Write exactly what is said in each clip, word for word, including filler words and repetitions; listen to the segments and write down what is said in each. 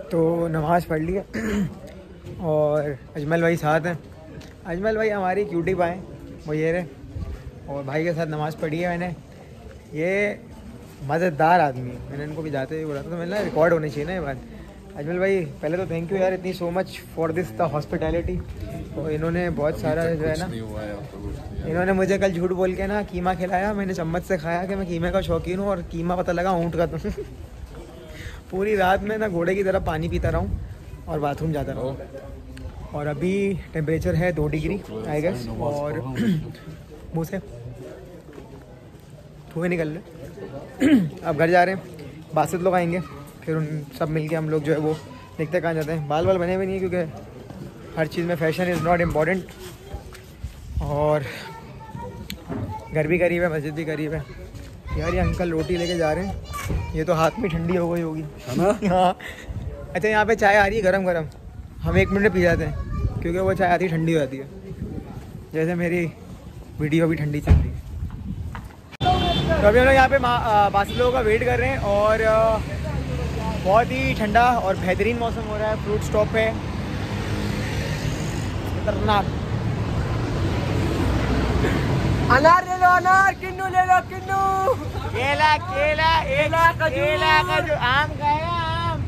तो नमाज़ पढ़ ली है और अजमल भाई साथ हैं। अजमल भाई हमारी क्यूटी पाए वो ये रहे, और भाई के साथ नमाज़ पढ़ी है मैंने। ये मज़ेदार आदमी है, मैंने इनको भी जाते हुए बोला था, तो मैंने रिकॉर्ड होनी चाहिए ना ये बात। अजमल भाई पहले तो थैंक यू यार, इतनी so much for this the hospitality. तो इन्होंने बहुत सारा जो है ना, इन्होंने मुझे कल झूठ बोल के ना कीमा खिलाया, मैंने चम्मच से खाया कि मैं कीमे का शौकीन हूँ, और कीमा पता लगा ऊँट का। तो पूरी रात में ना घोड़े की तरह पानी पीता रहा हूँ और बाथरूम जाता रहा हूँ। और अभी टेम्परेचर है दो डिग्री आई गेस, और मुँह से धुएँ निकल रहे। अब घर जा रहे हैं, बासित लोग आएंगे, फिर उन सब मिलके हम लोग जो है वो देखते कहाँ जाते हैं। बाल बाल बने हुए नहीं है क्योंकि हर चीज़ में फैशन इज़ नॉट इम्पॉर्टेंट, और घर भी करीब है, मस्जिद भी करीब है। यार ये अंकल रोटी लेके जा रहे हैं, ये तो हाथ में ठंडी हो गई होगी है ना। हाँ अच्छा, यहाँ पे चाय आ रही है गरम गरम, हम एक मिनट में पी जाते हैं क्योंकि वो चाय आती है ठंडी हो जाती है, जैसे मेरी वीडियो भी ठंडी चल रही है। तो अभी हम लोग यहाँ पे बासी लोगों का वेट कर रहे हैं, और बहुत ही ठंडा और बेहतरीन मौसम हो रहा है। फ्रूट स्टॉप है खतरनाक। अनार ले लो, अनार, किन्नू ले लो, किन्नू, केला केला केला केला खजूर, आम खाएगा आम।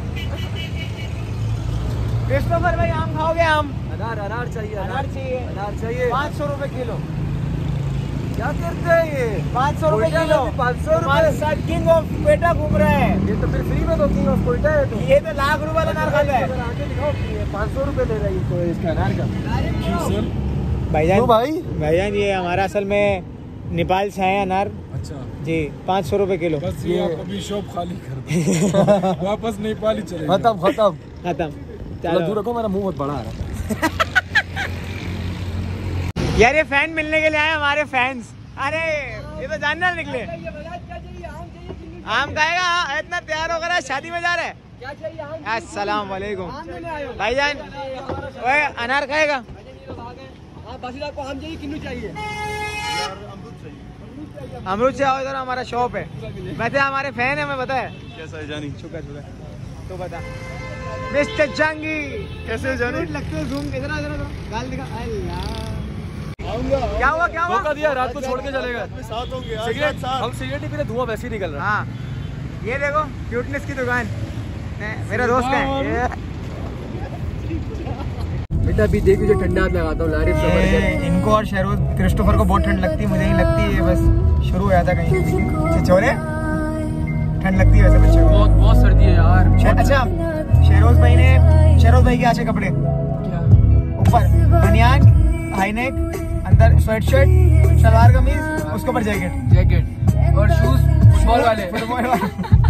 क्रिस्टोफर भाई आम खाओगे? आम अनार अनार चाहिए, अनार चाहिए, अनार चाहिए। पाँच सौ रुपये किलो। क्या करते हैं ये? पाँच सौ रुपये किलो। पाँच सौ रुपये साथ किंग ऑफ पेटा घूम रहा है। ये तो फिर फ्री में तो किंग ऑफ कोयटा है। तो ये तो लाख रुपए अनार खाता है। पाँच सौ रुपये ले रहा है तो इसका अनार का। भाईजान भाई भाईजान ये हमारा असल में नेपाल से है अनार। अच्छा जी, पाँच सौ रुपये किलो। बस ये आप अभी शॉप खाली कर दो। वापस नेपाल ही चले। खत्म खत्म खत्म। चलो दूर रखो, मेरा मुंह बहुत बड़ा है। यार ये फैन मिलने के लिए आए हमारे फैंस। अरे ये तो जानना निकले। आम खाएगा? इतना तैयार होकर शादी में जा रहा है। अस्सलाम वालेकुम भाईजान। ओए अनार खाएगा? आपको आम चाहिए, किन्नू चाहिए? अमरूद से आओ, इधर हमारा शॉप है। वैसे हमारे फैन है, हमें पता है। कैसा है जानी? शुक्र शुक्र। तो बता मिस्टर जंगी कैसे जानी? लगते हो जूम इधर इधर गाल दिखा। अल्लाह क्या हुआ क्या हुआ? धोखा दिया, रात को छोड़ के चले गए। साथ हो गया सिगरेट, हम सिगरेट ही पीते, धुआं वैसे ही निकल रहा है। हाँ ये देखो क्यूटनेस की दुकान, मेरा दोस्त है बेटा। अभी देखिए जो ठंडा हाथ लगाता हूँ लारिफ से। इनको और शहरोज क्रिस्टोफर को बहुत ठंड लगती है, मुझे नहीं लगती है, बस शुरू हो जाता कहीं से छोरे ठंड लगती है वैसे बच्चों को। बहुत बहुत सर्दी है यार। अच्छा शहरोज भाई ने, शहरोज भाई के आछे कपड़े क्या ऊपर बनियान हाई नेक, अंदर स्वेट शर्ट सलवार कमीज, उसके ऊपर जैकेट जैकेट और शूज फुटबॉल वाले फुटबॉल वाले।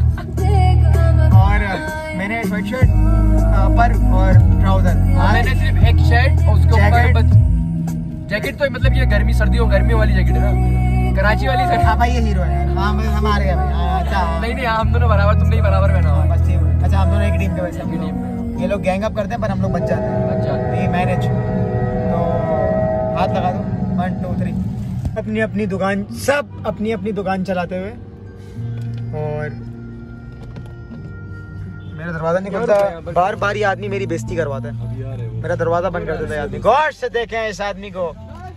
और मैंने स्वेट शर्ट पर और ट्राउजर। मैंने सिर्फ एक शर्ट और उसके ऊपर जैकेट। तो मतलब ये गर्मी सर्दियों गर्मी वाली जैकेट है ना, कराची वाली। हाँ भाई ये हीरो है। हाँ हमारे अच्छा नहीं नहीं हम दोनों बराबर, तुम नहीं बराबर पहना हुआ। बस ठीक है। अच्छा हम दोनों एक टीम के वैसे टीम। ये लोग गैंग अप करते हैं पर हम लोग बच जाते हैं। बच जाते हैं। ये मैनेज। तो हाथ लगा दो, वन टू थ्री। अपनी अपनी दुकान, सब अपनी अपनी दुकान चलाते हुए। और मेरा दरवाजा नहीं खुलता, बार बार ये आदमी मेरी बेइज्जती करवाता है। मेरा दरवाजा बंद कर देता है आदमी। गौर से देखें इस आदमी को।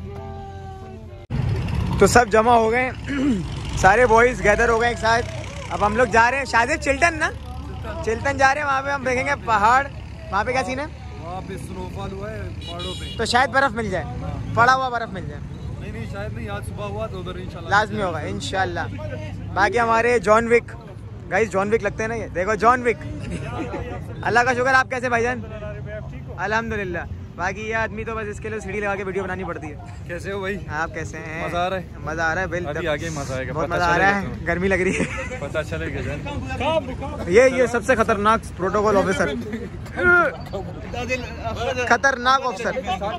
तो सब जमा हो गए, सारे बॉयज गैदर हो गए एक साथ। अब हम लोग जा रहे हैं शायद चिल्टन ना, चिल्टन जा रहे हैं। वहाँ पे हम देखेंगे पहाड़। वहाँ पे क्या सीन है? वहाँ पे स्नोफॉल हुआ है पहाड़ों पे, तो शायद बर्फ मिल जाए, पड़ा हुआ बर्फ मिल जाए। नहीं नहीं शायद नहीं, आज सुबह हुआ तो उधर इंशाल्लाह लाजमी होगा इंशाल्लाह। बाकी हमारे John Wick guys, John Wick लगते हैं ना ये, देखो जॉन विक। अल्लाह का शुक्र। आप कैसे भाईजान? अल्हम्दुलिल्लाह। बाकी ये आदमी तो बस इसके लिए सीढ़ी लगा के वीडियो बनानी पड़ती है। कैसे हो भाई? आप कैसे हैं? मजा आ रहा है? मजा आ रहा है बिल अभी आगे मजा आएगा। बहुत मजा आ रहा है, गर्मी लग रही है। पता चलेगा जान। ये ये सबसे खतरनाक प्रोटोकॉल ऑफिसर, खतरनाक ऑफिसर।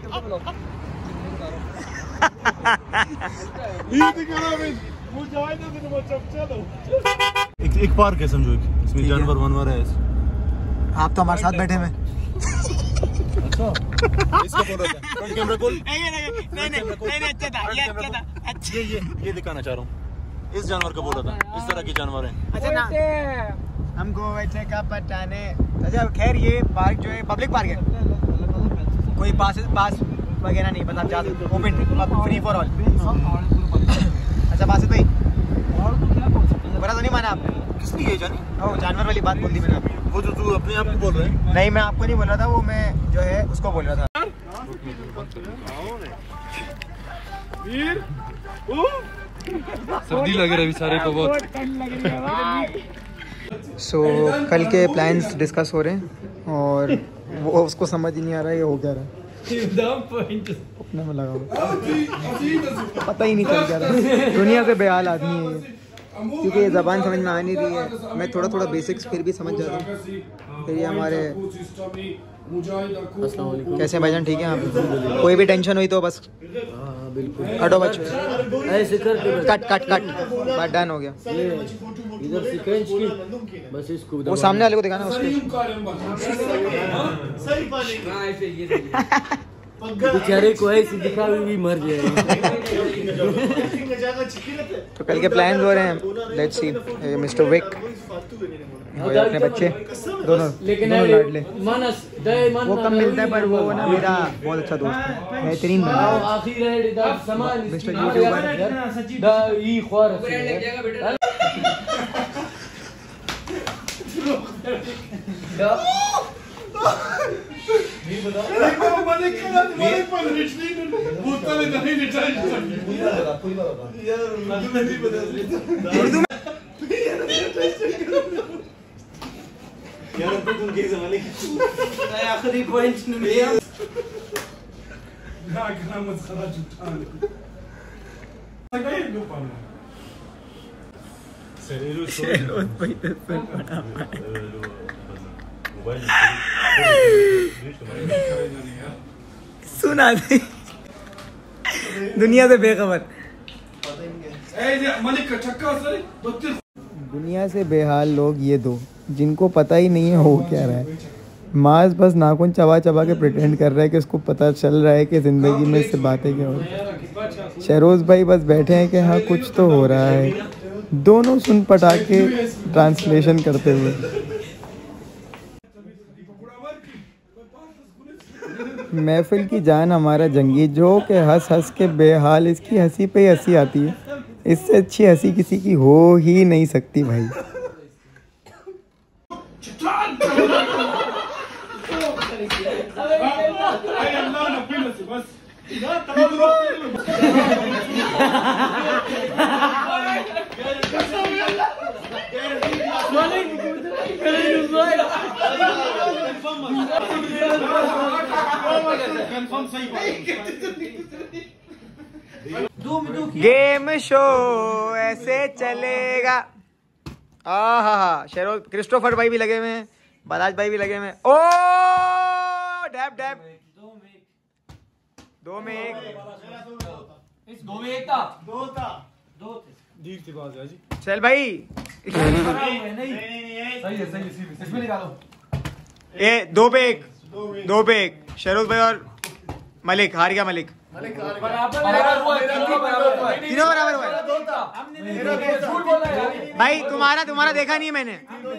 एक, एक पार्क है समझो, इसमें जानवर वानवर है। आप तो हमारे साथ बैठे हुए। अच्छा इसको बोलो क्या? फ्रंट कैमरा खोल। नहीं नहीं नहीं नहीं अच्छा था, ये अच्छा था। अच्छा ये ये ये दिखाना चाह रहा हूँ। इस जानवर का बोल रहा था, इस तरह के जानवर हैं। अच्छा ना हमको वैसे का पटाने। अच्छा खैर ये पार्क जो है पब्लिक पार्क है, कोई पास पास वगैरह नहीं, बस आप जा सकते, ओपन फ्री फॉर ऑल। अच्छा बासित भाई बुरा तो नहीं माना आपने? किस लिए जानी? ओ जानवर वाली बात बोल दी मैंने आपको। वो जो तू अपने आप को बोल रहे हैं। नहीं मैं आपको नहीं बोल रहा था, वो मैं जो है उसको बोल रहा था। सर्दी लग रही है बेचारे को बहुत। सो so, कल के प्लान्स डिस्कस हो रहे हैं और वो उसको समझ ही नहीं आ रहा है ये हो क्या रहा है। अपने में लगा हुआ, पता ही नहीं चल क्या रहा है। दुनिया से बेहाल आदमी है ये, क्योंकि ये ज़बान समझ में आ नहीं रही है। मैं थोड़ा थोड़ा बेसिक्स फिर भी समझ जाता हूँ। फिर ये हमारे कैसे भाईजान ठीक है आप? कोई भी टेंशन हुई तो बस हटो बच्चों, ऐसे कर कट कट कट, बात डन हो गया। इधर से खींच के बस इसको वो सामने वाले को दिखाना उसको। बेचारे को ऐसे दिखा भी मर जाएगा। तो कल के प्लान हो रहे हैं, लेट्स सी। मिस्टर विक और अपने बच्चे दोनों दोनों लाडले। वो कम मिलता है पर वो ना मेरा बहुत अच्छा दोस्त है, बेहतरीन बंदा है, मिस्टर यूट्यूबर। आखिरी पॉइंट लिया। सुना दे दुनिया से बेखबर, दुनिया से बेहाल लोग ये दो, जिनको पता ही नहीं है हो क्या रहा है। मास बस नाखून चबा चबा के प्रिटेंड कर रहा है कि उसको पता चल रहा है कि ज़िंदगी में इससे बातें क्या हो रही है। शहरोज़ भाई बस बैठे हैं कि हाँ कुछ तो हो रहा है, दोनों सुन पटा के ट्रांसलेशन करते हुए। महफिल की जान हमारा जंगी, जो के हंस हंस के बेहाल, इसकी हंसी पे हंसी आती है, इससे अच्छी हंसी किसी की हो ही नहीं सकती भाई। गेम शो ऐसे चलेगा। हाँ हाँ हाँ शेरोज क्रिस्टोफर भाई भी लगे हुए हैं, बालाज भाई भी लगे हुए हैं। ओ डैब डैब दो में एक दो में एक था, दो था दो थे थी बात है जी। चल भाई सही है सही है, इसमें निकालो। ए दो पे एक, दो पे एक शेरोज भाई और मलिक हार गया। मलिक बराबर हुआ है, तीनों बराबर हुआ है भाई। तुम्हारा तुम्हारा देखा नहीं है मैंने।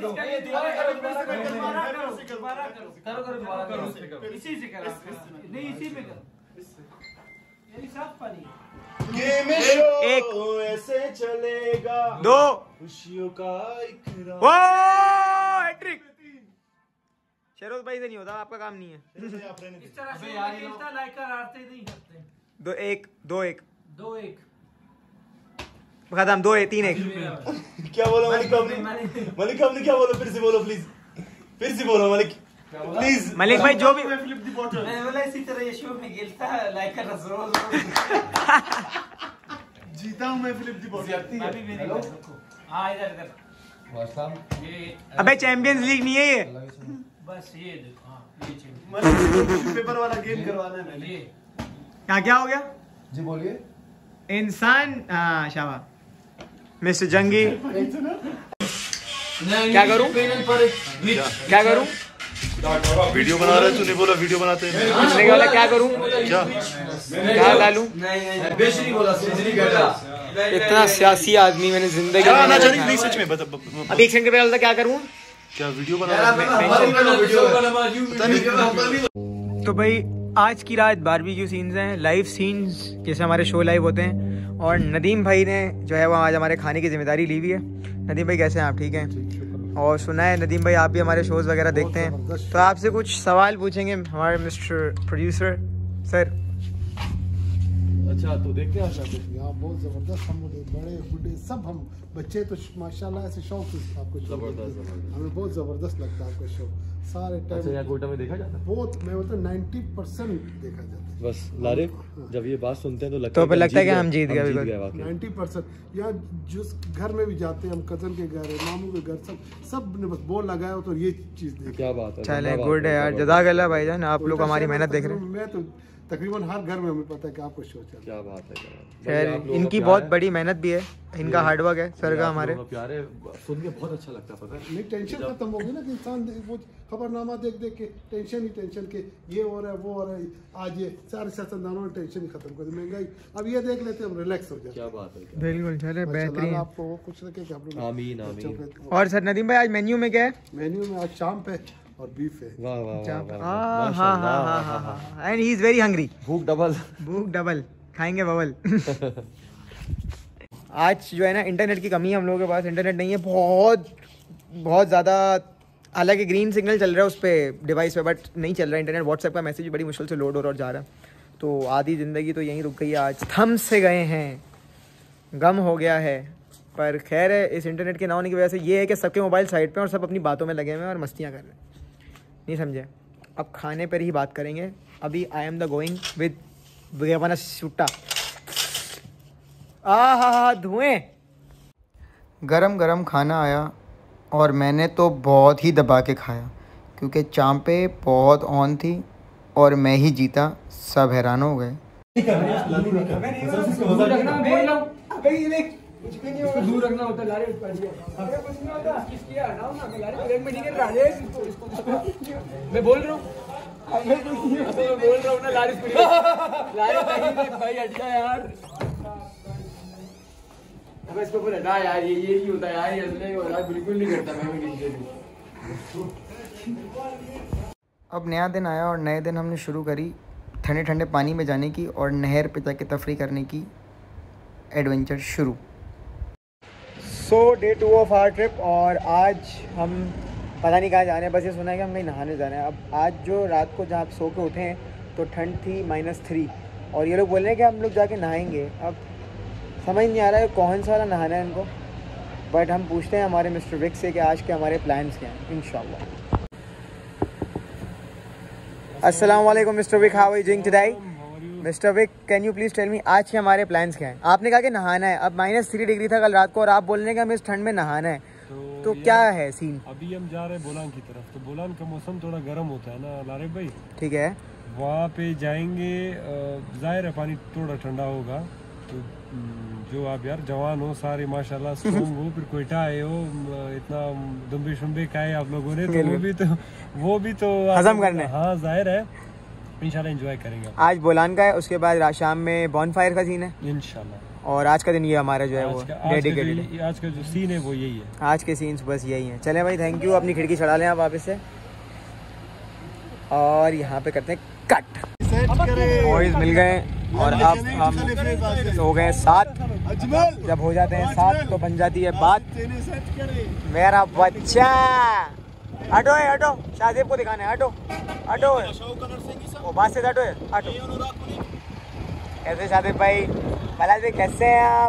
एक ऐसे चलेगा दो खुशियों का इकरार। वो हैट्रिक शेरोज भाई से नहीं होता, आपका काम नहीं है। इस तरह से इंस्टा लाइक कर आते नहीं करते। दो एक दो एक दो एक खत्म, दो एक तीन एक। क्या बोला मलिक आपने? मलिक आपने क्या बोला? फिर से बोलो प्लीज, फिर से बोलो मलिक प्लीज। मलिक भाई जो भी मैंने बोला इसी तरह ये शो में गिरता है लाइक कर रहा जीता हूं मैं फिलिप दी बॉटल। अभी मेरी हां इधर इधर ये अबे चैंपियंस लीग नहीं है ये, बस ये देखो। हां ये चैंपियंस पेपर वाला गेम करवाना है मैंने। क्या क्या हो गया जी बोलिए। इंसान। हाँ शाबाश मिस्टर जंगी। क्या करूं क्या करूं? वीडियो बना रहे तूने बोला वीडियो बनाते हैं। मैंने बोला क्या करूं, क्या क्या डालूं? बेच नहीं बोला, सर्जरी करता। इतना सियासी आदमी मैंने जिंदगी में नहीं सच में बता। अभी एक सेकंड पे बोलता क्या करूं। क्या वीडियो बना रहा है? तो भाई आज की रात बारबेक्यू सीन्स हैं, लाइव सीन्स जैसे हमारे शो लाइव होते हैं। और नदीम भाई ने जो है वो आज हमारे खाने की जिम्मेदारी ली हुई है। नदीम भाई कैसे हैं आप? ठीक हैं? और सुना है नदीम भाई आप भी हमारे शोज़ वगैरह देखते हैं, तो आपसे कुछ सवाल पूछेंगे हमारे मिस्टर प्रोड्यूसर सर। अच्छा तो देखते हैं यहाँ बहुत जबरदस्त, हम बड़े बूढ़े सब, हम बच्चे तो माशाल्लाह ऐसे शौक से आपको शो हमें बहुत जबरदस्त लगता है आपका शो सारे टाइम। अच्छा यहाँ कोटा में देखा जाता है? बहुत, मैं बोलता हूँ नाइन्टी परसेंट देखा जाता है। बस लारे जब ये बात सुनते हैं तो लगता तो फिर लगता है कि हम जीत गए। नाइन्टी परसेंट यहाँ जिस घर में भी जाते हैं हम, कजन के घर है, मामू के घर, सब सब ने बस बोल लगाया तो ये चीज देखी। क्या बात है, चले गुड है यार, जज़ाकल्लाह भाईजान, आप लोग हमारी मेहनत देख रहे हैं। मैं तो तकरीबन हर घर में हमें पता है कि आपको शो चल। क्या बात है, खैर इनकी बहुत बड़ी मेहनत भी है, इनका हार्डवर्क है सर का हमारे। प्यारे सुन के बहुत अच्छा लगता है, पता है नहीं टेंशन खत्म हो गई ना कि इंसान वो खबरनामा देख देख के टेंशन ही टेंशन के ये हो रहा है वो हो रहा है, आज ये सारे सियासतदानों ने टेंशन ही खत्म कर दी, महंगाई अब ये देख लेते हैं हम रिलैक्स हो जाए। क्या बात है, बिल्कुल चले बेहतरीन, आपको वो कुछ रखे कि आप लोग आमीन आमीन। और सर नदीम भाई आज मेन्यू में क्या है? मेन्यू में आज शाम पे और बीफ है। वाह वाह वाह, हाँ हाँ हाँ हाँ हाँ, and he is very hungry. भूख डबल, भूख डबल, खाएंगे बबल। आज जो है ना इंटरनेट की कमी है, हम लोगों के पास इंटरनेट नहीं है बहुत बहुत ज़्यादा। हालांकि ग्रीन सिग्नल चल रहा है उस पर डिवाइस पे, बट नहीं चल रहा है इंटरनेट। व्हाट्सएप का मैसेज बड़ी मुश्किल से लोड हो रहा और जा रहा है, तो आधी ज़िंदगी तो यहीं रुक गई है। आज थम से गए हैं, गम हो गया है। पर खैर है, इस इंटरनेट के ना होने की वजह से ये है कि सबके मोबाइल साइड पे और सब अपनी बातों में लगे हुए हैं और मस्तियाँ कर रहे हैं, नहीं समझे। अब खाने पर ही बात करेंगे। अभी I am the going with विज्ञापन शूटा। आ हा हा धुएं। गरम गरम खाना आया और मैंने तो बहुत ही दबा के खाया, क्योंकि चांपे बहुत ऑन थी और मैं ही जीता। सब हैरान हो गए। दूर रखना होता है लारे, कुछ नहीं होता, किसकी हटाओ ना, मैं लारे प्लेट में नहीं गिर रहा है, मैं बोल रहा हूँ मैं बोल रहा हूँ ना लारे लारे भाई हट जा यार, अब इसको ऊपर हटा यार, ये ये नहीं होता यार, ये नहीं हो रहा, बिल्कुल नहीं करता मैं किसी से। अब नया दिन आया और नए दिन हमने शुरू करी ठंडे ठंडे पानी में जाने की और नहर पे जाके तफरी करने की एडवेंचर शुरू। So day two of our trip, और आज हम पता नहीं कहाँ जाने हैं, बस ये सुना है कि हम कहीं नहाने जाना है। अब आज जो रात को जहाँ सो के उठे हैं तो ठंड थी माइनस थ्री, और ये लोग बोल रहे हैं कि हम लोग जाके नहाएंगे। अब समझ नहीं आ रहा है कौन सा वाला नहाना है इनको, बट हम पूछते हैं हमारे मिस्टर विक से कि आज के हमारे प्लान्स क्या हैं। इंशाल्लाह। अस्सलाम वालेकुम mister Wick, how are you doing today? Mister Wick, can you please tell me आज के हमारे प्लान्स क्या हैं? आपने कहा कि नहाना है, अब माइनस थ्री डिग्री था कल रात को और आप बोल रहे हैं कि हमें इस ठंड में नहाना है, तो, तो क्या है सीन? अभी हम जा रहे हैं बोलान की तरफ, तो बोलान का मौसम थोड़ा गर्म होता है ना लारे भाई, ठीक है। वहाँ पे जाएंगे, जाहिर है पानी थोड़ा ठंडा होगा, तो जो आप यार जवान हो सारे माशाल्लाह, स्ट्रॉन्ग हो, फिर कोयटा आए हो, इतना दुम्बे शुम्बे खाए आप लोगों ने, तो वो भी तो वो भी तो हजम करने। हाँ जाहिर है, इंशाल्लाह एंजॉय करेंगे। आज बोलान का है, उसके बाद रात शाम में बॉनफायर का सीन है इंशाल्लाह, और आज का दिन ये हमारा जो है वो डेडिकेटेड है। आज का जो सीन है वो यही है, आज के सीन्स बस यही हैं। चलें भाई, थैंक यू। अपनी खिड़की चढ़ा लें आप वापस से, और यहाँ पे करते हैं कट। बॉयज मिल गए और अब हम हो गए सात। जब हो जाते हैं सात तो बन जाती है बात। मेरा बच्चा हटो है, हटो, शाहजेब को दिखाना है, हटो हटो, वो बात से हटो है, हटो। कैसे शाहजेब भाई, भला से कैसे हैं आप?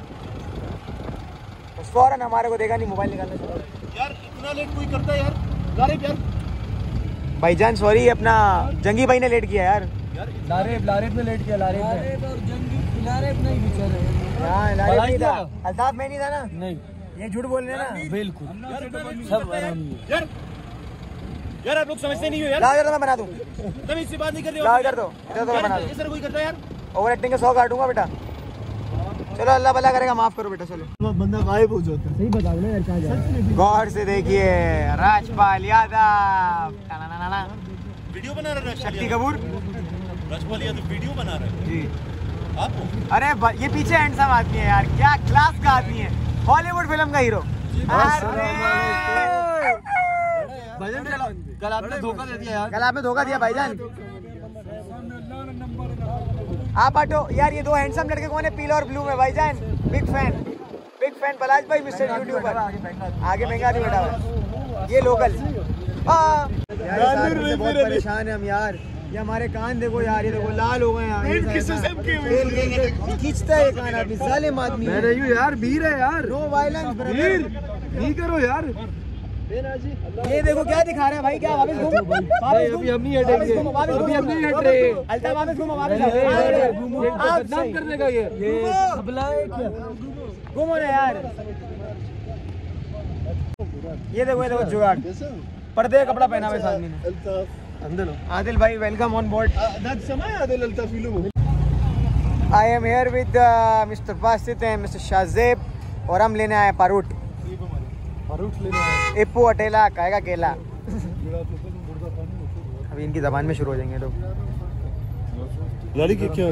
फौरन हमारे को देखा नहीं, मोबाइल निकालना चाहिए यार, इतना लेट कोई करता है यार, लारे यार भाईजान सॉरी, अपना जंगी भाई ने लेट किया यार। लारे लारे ने लेट किया, लारे और जंगी लारे नहीं बेचारे, हां लारे नहीं था, अल्ताफ में नहीं था ना, नहीं ये झूठ बोल रहे हैं ना, बिल्कुल सब यार यार आप लोग समझते नहीं हो यार। लाओ इधर तो मैं बना दूं, तभी इससे बात नहीं कर रहे हो। लाओ इधर तो, इधर तो मैं बना दूं। इधर कोई करता है यार, ओवर एक्टिंग के सौ काटूंगा बेटा। चलो अल्लाह भला करेगा, माफ करो बेटा। चलो बंदा गायब हो जाता है। सही बता दो ना यार, कहाँ जा रहे हैं? गौर से देखिए, राजपाल यादव, वीडियो बना रहा है शक्ति कपूर, राजपाल यादव वीडियो बना रहा है जी। आप? अरे ये पीछे हैंडसम आदमी है यार, क्या क्लास का आदमी है, हॉलीवुड फिल्म का हीरो। भाईजान कल आपने धोखा दे दिया यार। कल आपने धोखा दिया भाईजान। आप हटो यार। ये दो हैंडसम लड़के कौन है पीला और ब्लू में भाईजान? Big fan big fan Palash भाई मिस्टर यूट्यूबर। आगे महंगा नहीं बैठा हुआ ये लोकल। हाँ यार से बहुत परेशान है हम यार। ये हमारे कान देखो यार, ये देखो लाल हो गए यार। खींचता है कान आदमी, जालिम आदमी। मैं रही हूँ यार, बीर है यार। नो वायलेंस ब्रदर, नहीं करो यार। ये देखो क्या दिखा रहे हैं भाई। क्या वापस घूमो? अभी हम नहीं हटेंगे, अभी हम नहीं हट रहे। अल्ताफ वापस घूमो, वापस आप नाम कर देगा ये घूमो ना यार। ये देखो ये देखो जुगाड़, पर्दे का कपड़ा पहना हुआ इस आदमी ने। आदिल भाई welcome on board. I am here with mister Basit and mister Shahzeb और हम लेने आए पारूट। इप्पू अटेला खाएगा केला। अभी इनकी जबान में शुरू हो जाएंगे लोग। गाड़ी की क्या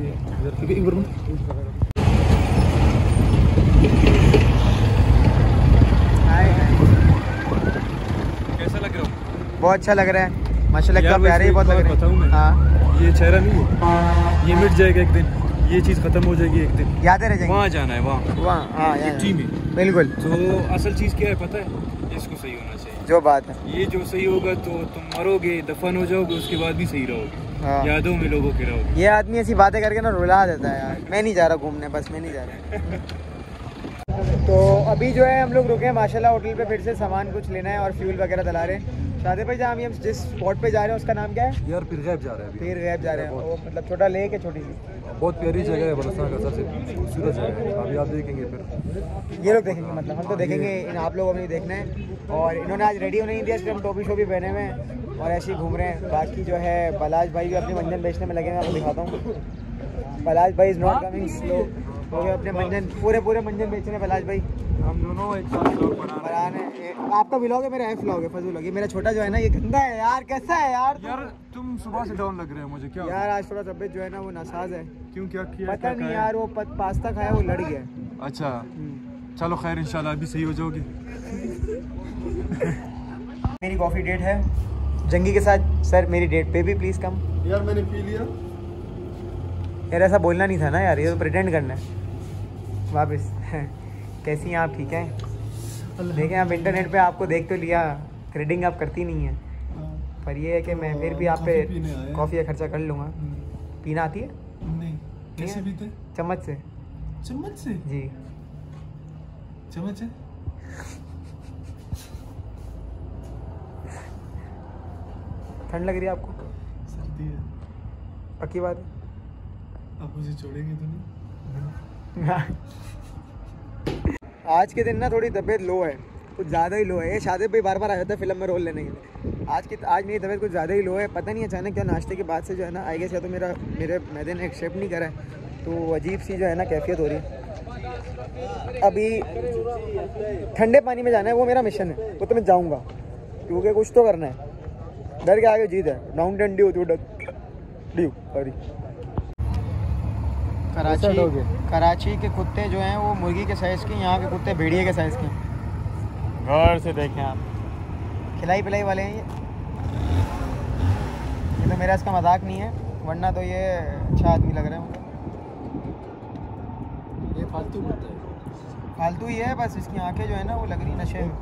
कैसा लग रहा हूँ? बहुत अच्छा लग रहा है माशाल्लाह। क्या प्यारे ही बहुत लग रहे बताऊँ मैं? हैं। हाँ ये चेहरा नहीं है, ये मिट जाएगा एक दिन, ये चीज खत्म हो जाएगी एक दिन। यादें रह जाएंगी। वहाँ जाना है, वहाँ वहाँ हाँ मिट्टी में। बिल्कुल। तो असल चीज क्या है पता है? इसको सही होना चाहिए। जो बात है ये जो सही होगा तो तुम मरोगे, दफन हो जाओगे, उसके बाद भी सही रहोगे। हाँ। यादों में लोगों के रहोगे। ये आदमी ऐसी बातें करके ना रुला देता है यार। मैं नहीं जा रहा घूमने, बस मैं नहीं जा रहा। तो अभी जो है हम लोग रुके हैं माशाल्लाह होटल पे, फिर से सामान कुछ लेना है और फ्यूल वगैरह डला रहे हैं। शादी भाई जहाँ हम जिस स्पॉट पे जा रहे हैं उसका नाम क्या है? यार फिर गैब जा रहा है अभी। फिर गैब जा रहे हैं। वो मतलब छोटा लेक है, छोटी सी बहुत प्यारी जगह है, बलुस्तान का सबसे खूबसूरत जगह है। अभी आप देखेंगे फिर। ये लोग देखेंगे, मतलब हम तो देखेंगे, इन आप लोगों को नहीं देखना है। और इन्होंने आज रेडी होने नहीं दिया, इसलिए हम टोपी शोपी पहने हुए हैं और ऐसे ही घूम रहे हैं। बाकी जो है पलाश भाई भी अपनी मंजन बेचने में लगे हैं, आपको दिखाता हूँ। पलाश भाई इज नॉट कमिंग स्लो, तो ये अपने मंजन पूरे पूरे मंजन बेच रहे हैं पलाश भाई। हम दोनों एक साथ व्लॉग बना रहे हैं। बनाने आपका व्लॉग है, मेरा एफ व्लॉग है, फजूल व्लॉग है। मेरा छोटा जो है ना ये गंदा है यार। कैसा है यार? यार तुम सुबह से डाउन लग रहे हो मुझे। क्या यार आज थोड़ा तबीयत जो है ना वो नासाज है। क्यों, क्या किया? पता नहीं यार, वो प- पास्ता खाया वो लड़ गया। अच्छा चलो खैर, इंशाल्लाह अभी सही हो जाओगे। मेरी कॉफ़ी डेट है जंगी के साथ। सर मेरी डेट पे भी प्लीज़ कम। यार मैंने पी लिया यार ऐसा बोलना नहीं था ना यार, ये तो प्रिटेंड करना है। वापस कैसी हैं आप? ठीक हैं? देखें आप इंटरनेट पे आपको देख तो लिया, क्रेडिंग आप करती नहीं है, पर ये है कि मैं फिर भी आप पे कॉफ़ी का खर्चा कर लूँगा। पीना आती है? नहीं। कैसे पीते? चम्मच से। चम्मच से? जी चम्मच से? ठंड लग रही है आपको? सर्दी है। पक्की बात है? आप मुझे छोड़ेंगे तो नहीं? आज के दिन ना थोड़ी तबीयत लो है, कुछ ज़्यादा ही लो है। ये शादी भाई बार बार आ जाता है फिल्म में रोल लेने के लिए। आज की आज मेरी तबीयत कुछ ज़्यादा ही लो है। पता नहीं अचानक क्या नाश्ते के बाद से जो है ना आई गेस या तो मेरा मेरे मैदे ने एक्सेप्ट नहीं करा है, तो अजीब सी जो है ना कैफियत हो रही है। अभी ठंडे पानी में जाना है, वो मेरा मिशन है, वो तो मैं जाऊँगा क्योंकि कुछ तो करना है। डर के आगे जीत है। Down due to due sorry. Karachi Karachi के कुत्ते जो हैं वो मुर्गी के साइज़ के, यहाँ के कुत्ते भेड़िए के साइज़ के। गौर से देखें आप, खिलाई पिलाई वाले हैं ये। ये तो मेरा इसका मजाक नहीं है, वरना तो ये अच्छा आदमी लग रहा है मुझे। ये फालतू कुत्ता है। फालतू ही है, बस इसकी आंखें जो है ना वो लग रही नशे में।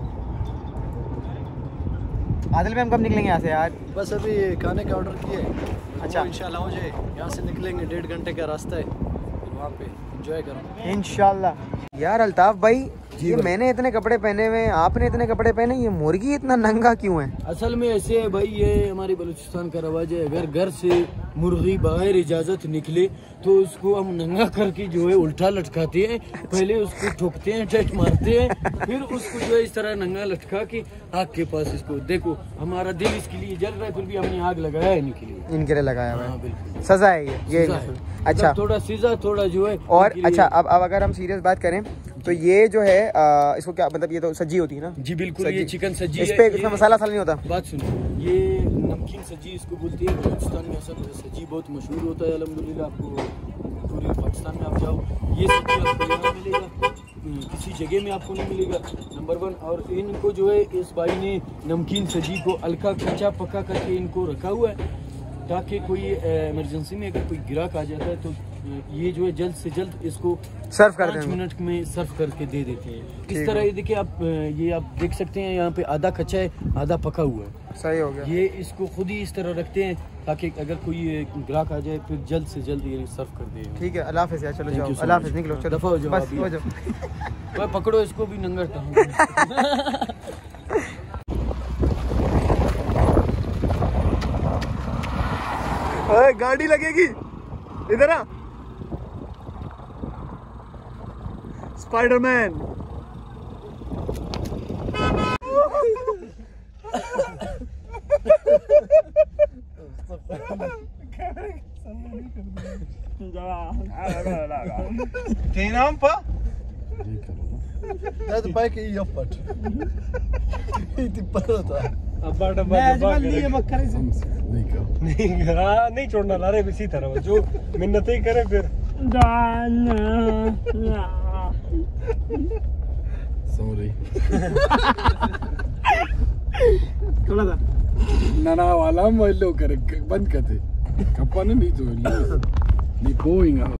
आदिल में हम कब निकलेंगे यहाँ से यार? बस अभी खाने का ऑर्डर किए। अच्छा इंशाल्लाह हो जाए, यहाँ से निकलेंगे, डेढ़ घंटे का रास्ता है, वहाँ पे एंजॉय करो इंशाल्लाह। यार अल्ताफ भाई, ये मैंने इतने कपड़े पहने हुए हैं, आपने इतने कपड़े पहने, ये मुर्गी इतना नंगा क्यों है? असल में ऐसे है भाई, ये हमारी बलूचिस्तान का रवाज है। अगर घर से मुर्गी बगैर इजाजत निकले तो उसको हम नंगा करके जो है उल्टा लटकाते हैं। पहले उसको ठोकते हैं, टेस्ट मारते हैं, फिर उसको जो है इस तरह नंगा लटका के आग के पास इसको देखो। हमारा दिल इसके लिए जल रहा है, फिर भी हमने आग लगाया है इनके लिए। इनके लिए लगाया हुआ हाँ, है, बिल्कुल सजा है ये ये सजा है। अच्छा थोड़ा सीधा, थोड़ा जो है और इनके लिए- अच्छा अब अब अगर हम सीरियस बात करें तो ये जो है आ, इसको क्या मतलब, ये तो सज्जी होती है ना? जी बिल्कुल, ये चिकन सज्जी इस है। पे ये- इसमें मसाला साला नहीं होता? बात सुनो, ये नमकीन सज्जी इसको बोलती है बलूचिस्तान में। असल सज्जी बहुत मशहूर होता है अल्हम्दुलिल्लाह। आपको पूरे पाकिस्तान में आप जाओ, ये सज्जी आपको यहाँ मिलेगा। किसी जगह में आपको नहीं मिलेगा, नंबर वन। और इनको जो है इस भाई ने नमकीन सजी को हल्का कच्चा पका करके इनको रखा हुआ है, ताकि कोई इमरजेंसी में अगर कोई ग्राहक आ जाता है तो ये जो है जल्द से जल्द इसको सर्व कर पाँच देंगे, मिनट में सर्व करके दे देते हैं। इस तरह ये देखिए आप, ये आप देख सकते हैं यहाँ पे आधा कच्चा है आधा पका हुआ है। सही हो गया। ये इसको खुद ही इस तरह रखते हैं ताकि अगर कोई ग्राहक आ जाए फिर जल्द से जल्द ये सर्व कर दे। ठीक है, अल्लाह हाफिज़ यार, चलो Thank जाओ, you so अल्लाह much. हाफिज़, निकलो चलो, दफा हो जाओ बस आप भी। हो जाओ। ओए पकड़ो इसको भी नंगरता हूँ। ओए गाड़ी लगेगी इधर आ, स्पाइडरमैन। नाम पर Dat pak je jappert. Die parata. अब्बा डब्बा डब्बा नहीं हाँ, नहीं छोड़ना लारे भी इसी तरह जो मिन्नतें करे फिर Sorry. थोड़ा सा Nana wala mo ilo kare band kate. Kapana नहीं तो ilo. Ni going out.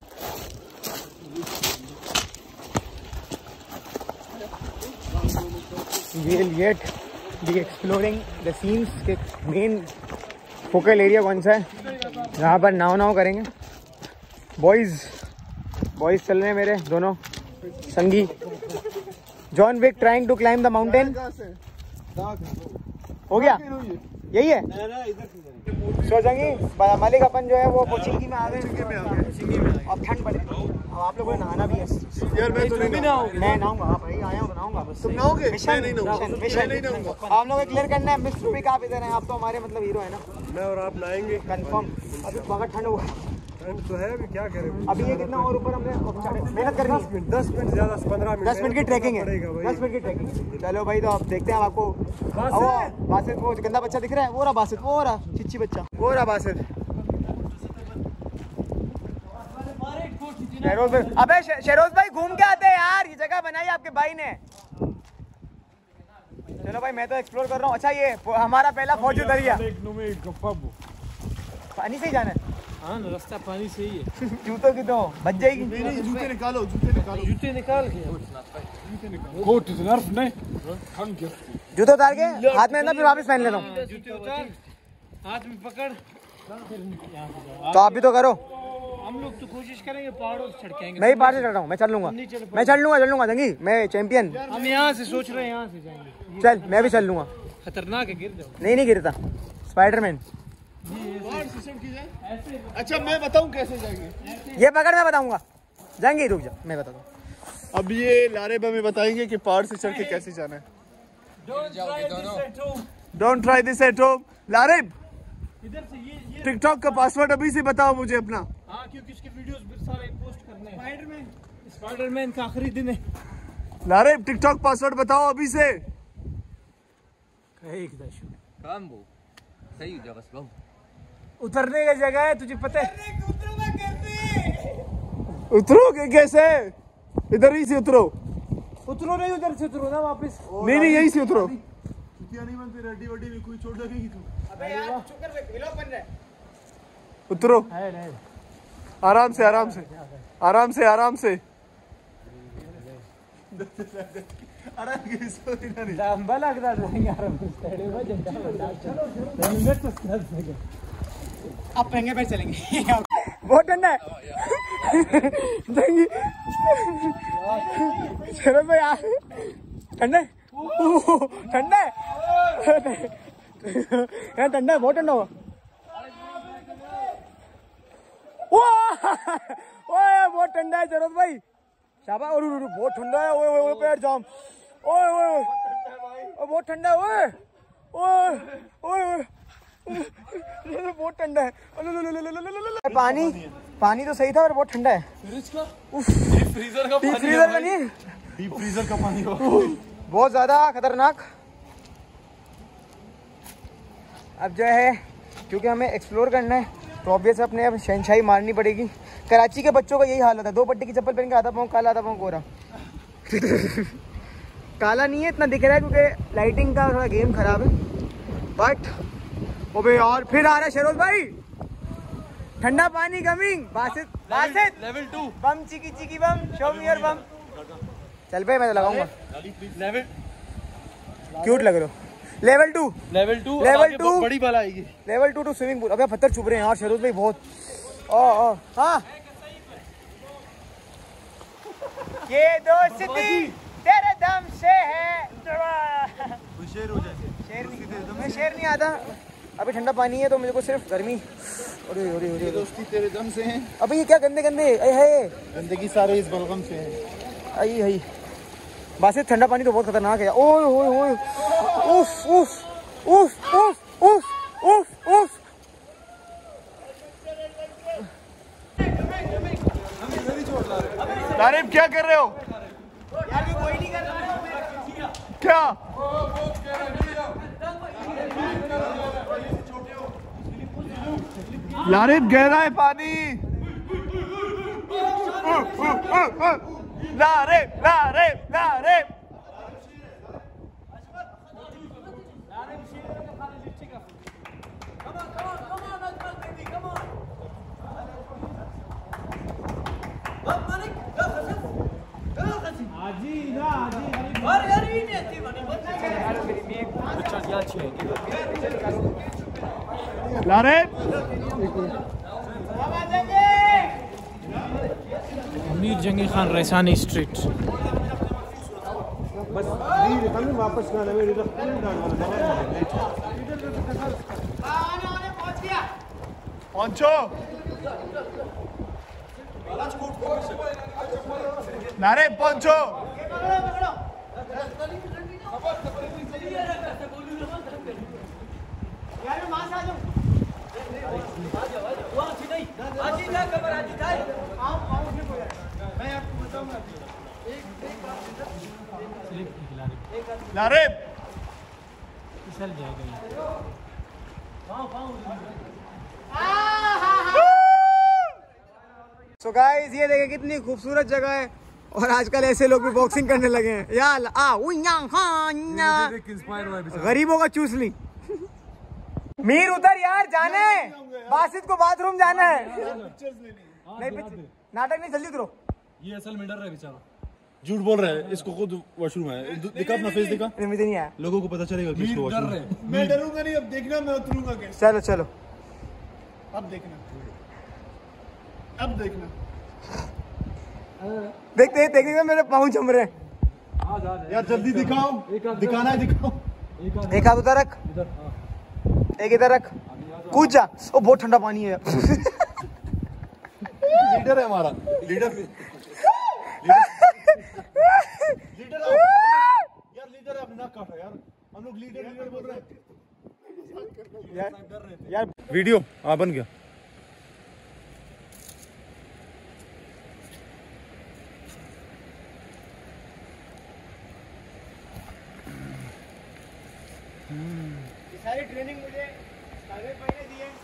we will yet be exploring the scenes के मेन फोकल एरिया कौन सा है जहाँ पर नाव नाव करेंगे। बॉयज़ बॉयज़ चल रहे हैं मेरे दोनों संगी। John Wick trying to climb the mountain. हो गया, यही है। सो जंगी मालिक अपन जो है वो कोचिंगी में आ गए, अब ठंड पड़े, अब आप लोगों को नहाना भी है। यार मैं तो नहीं नहाऊं। मैं नहाऊंगा, आप भाई आया हूँ तो नहाऊंगा बस। तुम नहाओगे? मिशन मैं नहीं नहाऊंगा। मिशन मैं नहीं नहाऊंगा। आप लोगों को क्लियर करना है। मिस रूपिक आप इधर हैं, आप तो हमारे मतलब हीरो है ना। मैं और आप लाएंगे। कंफर्म। अभी बहुत ठंड हुआ, ठंड तो है, अभी क्या करें। अभी ये कितना और ऊपर हमने मेहनत करनी है। मिनट दस मिनट ज्यादा से पंद्रह मिनट दस मिनट की ट्रैकिंग है, दस मिनट की ट्रैकिंग। चलो भाई, तो आप देखते हैं आपको। वो बासित, वो गंदा बच्चा दिख रहा है, वो रहा बासित, वो रहा चिच्ची बच्चा, वो रहा बासित। शेरोज भाई, अबे शेरोज भाई घूम के आते हैं यार, ये जगह बनाई आपके भाई ने। चलो भाई, मैं तो एक्सप्लोर कर रहा हूँ। अच्छा, ये हमारा पहला फौज दरिया, पानी से ही जाना है। हाँ रास्ता पानी से ही है। जूतों की तो बच जाएगी। जूते निकालो, जूते निकालो, जूते निकाल के Koot is nerf nee. Kan je. जूते उतार के हाथ में ना, फिर वापस पहन लेता हूँ। जूते उतार, हाथ में पकड़, तो आप भी तो करो। हम लोग तो कोशिश करेंगे पहाड़ों से चढ़ मैं ही बाहर से चढ़ रहा हूँ, मैं चल लूंगा, मैं चल लूंगा, चल लूंगा जंगी, मैं चैंपियन। हम यहाँ से सोच रहे हैं, यहाँ से जाएंगे। चल मैं भी चल लूंगा। खतरनाक है, गिर जाओ। नहीं नहीं गिरता, स्पाइडरमैन। अच्छा मैं बताऊं कैसे जाएंगे? ये पकड़, मैं बताऊंगा। जंगी रुक जा, मैं बताता हूँ। अब ये लारेब हमें बताएंगे कि पहाड़ से चढ़ के कैसे जाना है। Don't try this at home. Lareb, इधर से ये ये टिकटॉक का पासवर्ड अभी से बताओ मुझे अपना। हाँ, क्योंकि इसके वीडियोस भी सारे पोस्ट करने हैं। स्पाइडरमैन स्पाइडरमैन का आखिरी दिन है। लारेब टिकटॉक पासवर्ड बताओ अभी से। काम वो सही हो जा बस बाबू। उतरने की जगह है, तुझे पता है? उतरोगे कैसे? इधर ही से उतरो। उतरो नहीं, उधर से उतरो ना वापस। नहीं नहीं यही से उतरो। रेडी वडी में कोई चोट लगेगी तू। अबे यार शुक्र है, व्लॉग बन रहा है। उतरो आराम से, आराम से, आराम से, आराम से। लंबा लग रहा है यार, अब पेंगे पे चलेंगे। बहुत ठंडा है। चलो भाई यार, ठंडा है, ठंडा है यार, ठंडा है, बहुत ठंडा होगा। ओए बहुत ठंडा है जरूरत भाई, शाबाश। और बहुत ठंडा है, ओए ओए पैर जाम, ओए ओए बहुत ठंडा है, ओए ओए ओए बहुत ठंडा है। पानी पानी तो सही था, और बहुत ठंडा है। फ्रीजर का पानी, फ्रीजर का नहीं, डीप फ्रीजर का पानी हो। बहुत ज्यादा खतरनाक। अब जो है, क्योंकि हमें एक्सप्लोर करना है तो ऑब्वियस अपने अब शहनशाही मारनी पड़ेगी। कराची के बच्चों का यही हालत है, दो पट्टी की चप्पल पहन के आता पाऊँ काला, आता पाऊँ गोरा। काला नहीं है, इतना दिख रहा है क्योंकि लाइटिंग का थोड़ा गेम खराब है। बट ओबे यार फिर आ रहा है शरोज भाई, ठंडा पानी coming. Basit Basit level two bum chiki chiki bum, show me your bum. चल भाई मैं तो लगाऊंगा। लेवल क्यूट लग रहे हो। Level two level two level two बड़ी बाल आएगी। Level two two swimming pool. अबे पत्थर चुभ रहे हैं यार शरोज भाई बहुत। ओ ओ हाँ ये दोस्ती तेरे दम से है। शेर हो जाए। शेर नहीं, तुम्हें शेर नहीं आता। अभी ठंडा पानी है तो मुझे को सिर्फ गर्मी। अरे अरे अरे दोस्ती तेरे दम से है। अबे ये क्या गंदे गंदे है, गंदगी सारे इस बलगम से है। आई आई बस ठंडा पानी तो बहुत खतरनाक है। ओए ओए ओए उफ उफ उफ उफ उफ उफ उफ। तारीफ क्या कर रहे हो यार ये कोई नहीं कर रहा क्या? लारिफ गहरा है पानी। लारिफ लारिफ लारिफ लारिफ मीर जंगी खान रैसानी स्ट्रीट। वापस पहुंचो। नारे पहुंचो। नारे फिसल जाएगा। सो गाइस ये देखें कितनी खूबसूरत जगह है और आजकल ऐसे लोग भी बॉक्सिंग करने लगे हैं। यार आ गरीबों का चूस ली। मीर उधर यार जाना है, बासित को बाथरूम जाना है। नहीं नाटक नहीं, जल्दी उतरो। ये असल में डर रहा है बेचारा, झूठ बोल रहा है। इसको खुद वॉशरूम है। दिखा अपना फेस, दिखा। मुझे नहीं आया, लोगों को पता चलेगा कि इसको वॉशरूम है। मैं डरूंगा नहीं, अब देखना मैं उतरूंगा कैसे। चलो चलो अब देखना, अब देखना। देखते देखने में मेरे पाँव जम रहे हैं। यार जल्दी दिखाओ, दिखाना है, दिखाओ। एक हाथ उधर रख, एक इधर रख, कूद जा। ओ बहुत ठंडा पानी है। लीडर है हमारा, लीडर लीडर यार, लीडर अपने नाक काटा यार। हम लोग लीडर लीडर बोल रहे हैं यार, यार वीडियो हाँ बन गया। सारी ट्रेनिंग मुझे साजिद भाई ने दी है।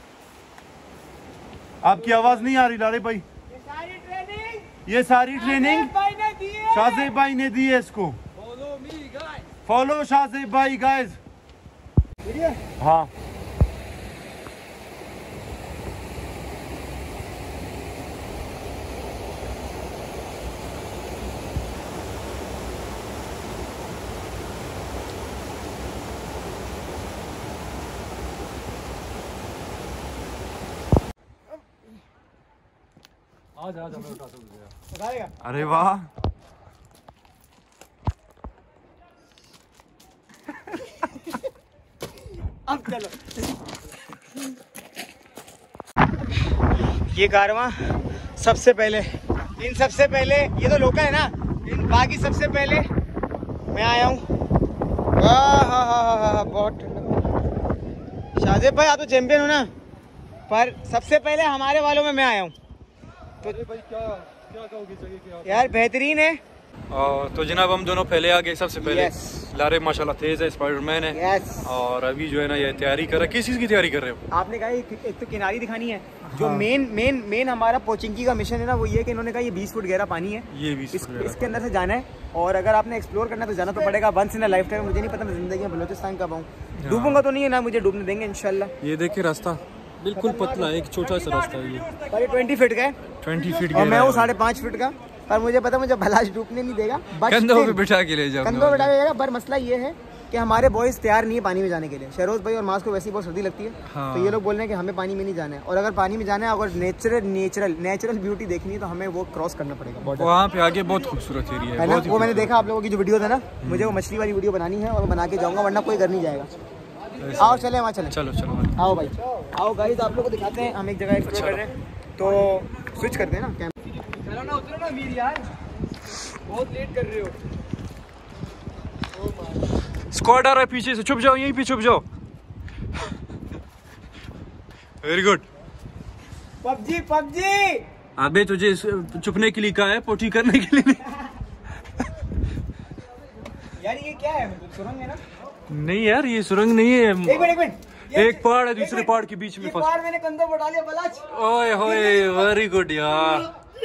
आपकी आवाज नहीं आ रही लारे भाई। ये सारी ट्रेनिंग ये सारी ट्रेनिंग साजिद भाई ने दी है। शाहजेब भाई ने दी है इसको। Follow me guys, follow Shahzeb भाई गाइस। हाँ आज आज हमें उठा सकते उठाएगा। अरे वाह। अब चलो। ये कारवां सबसे पहले, इन सबसे पहले, ये तो लोकल है ना, इन बाकी सबसे पहले मैं आया हूँ। वाह हा हा हा हा बहुत ठंडा। शाहजेब भाई आप तो चैंपियन हो ना, पर सबसे पहले हमारे वालों में मैं आया हूँ। तो भाई क्या क्या कहोगे जगह के? यार बेहतरीन है, तो जनाब हम दोनों पहले आ गए। सबसे पहले yes. लारे माशाल्लाह तेज है, स्पाइडरमैन है yes. और अभी जो है ना ये तैयारी कर रहा है। किस चीज़ की तैयारी कर रहे हो? आपने कहा एक, एक तो किनारी दिखानी है। जो मेन मेन मेन हमारा पोचिंकी का मिशन है ना वो ये कि इन्होंने कहा ये बीस फुट गहरा पानी है, ये बीस इस, इसके अंदर से जाना है और अगर आपने एक्सप्लोर करना है तो जाना तो पड़ेगा once in a life time. मुझे नहीं पता मैं जिंदगी में बलोचिस्तान कब आऊँ, डूबूंगा तो नहीं है ना, मुझे डूबने देंगे इंशाल्लाह। ये देखिए रास्ता बिल्कुल पतला है, एक छोटा सा रास्ता है ये, पर ये ट्वेंटी फीट का है, ट्वेंटी फीट और मैं हूँ साढ़े पाँच फीट का। पर मुझे पता मुझे भलाश डूबने नहीं देगा, कंधों पे बिठा के ले जाओ, कंधों पे बिठा के जाएगा। पर मसला ये है कि हमारे बॉयज तैयार नहीं है पानी में जाने के लिए। शहरोज भाई और मास को वैसे ही बहुत सर्दी लगती है, हाँ। तो ये लोग बोल रहे हैं कि हमें पानी में नहीं जाना है, और अगर पानी में जाना है अगर नेचुरल नेचुरल नेचुरल ब्यूटी देखनी है तो हमें वो क्रॉस करना पड़ेगा बॉर्डर। वहाँ पे आगे बहुत खूबसूरत एरिया है ना, वो मैंने देखा आप लोगों की जो वीडियो था ना, मुझे वो मछली वाली वीडियो बनानी है और बना के जाऊँगा, वरना कोई घर नहीं जाएगा। आओ चले वहाँ चले, चलो चलो आओ भाई आओ गाइस, आप लोग को दिखाते हैं। हम एक जगह एक्सप्लोर कर रहे हैं तो स्विच करते हैं ना कैमरा। चलो ना उतरो ना वीर यार, बहुत लेट कर रहे हो। स्क्वाड आ रहा है पीछे से, छुप जाओ, यहीं पे छुप जाओ। Very good. पबजी पबजी अबे तुझे छुपने के लिए कहा है, पोटी करने के लिए यार ये क्या है, मतलब सुरंग है ना? नहीं यार ये सुरंग नहीं है, एक मिनट एक मिनट, एक पहाड़ है दूसरे पहाड़ के बीच में ये फंस। पहाड़ मैंने कंधों पर डालिया बलाच। ओए होए वेरी गुड यार,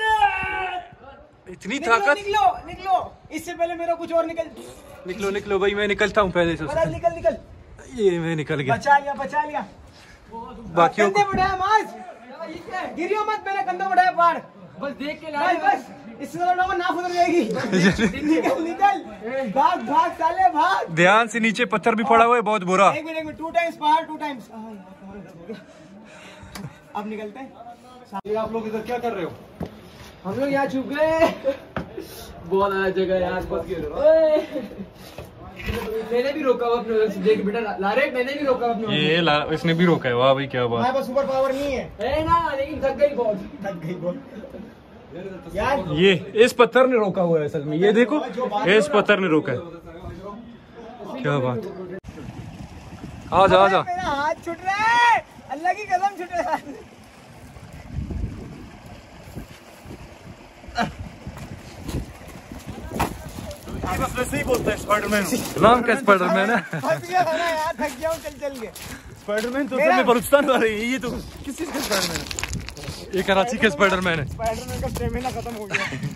इतनी ताकत। निकलो निकलो, इससे पहले मेरा कुछ और निकल। निकलो निकलो भाई, मैं निकलता हूँ पहले से। बलाच निकल निकल, ये मैं निकल गया, बचा लिया बचा लिया। बाकियों कंधे को बढ़ाया माज, गिरियो मत, मैंने कंधों बढ़ाया पहाड़। बस देख के भाई बस, इससे ज्यादा ना नाफ उतर जाएगी। निकल निकल, भाग भाग साले भाग। ध्यान से, नीचे पत्थर भी पड़ा हुआ है बहुत बुरा। एक मिनट एक मिनट, टू टाइम्स पहाड़ टू टाइम्स। अब निकलते हैं। आप लोग इधर क्या कर रहे हो? हम लोग यहाँ छुप गए, बहुत अलग जगह यार, बच गए। मैंने भी रोका हुआ अपने, देख बेटा लारे, मैंने भी रोका अपने। ये ला, इसने भी रोका है, वाह भाई क्या बात। हमारे पास सुपर पावर नहीं है, है ना, लेकिन थक गई बहुत, थक गई बहुत यार। ये इस पत्थर ने रोका हुआ है असल में, ये देखो इस पत्थर ने रोका है, क्या बात। आ जा आ जा, मेरा हाथ छूट रहा है, अल्लाह की कसम छूट रहा है। बस वैसे ही बोलता है स्पाइडरमैन। नाम क्या स्पाइडरमैन है? फंस गया था ना यार, थक गया हूँ चल चल के। स्पाइडरमैन तो असल में बलूचिस्तान वाले हैं, ये तो किस चीज का स्पाइडरमैन है? ये कराची के स्पाइडरमैन है। स्पाइडरमैन का स्टेमिना खत्म हो गया।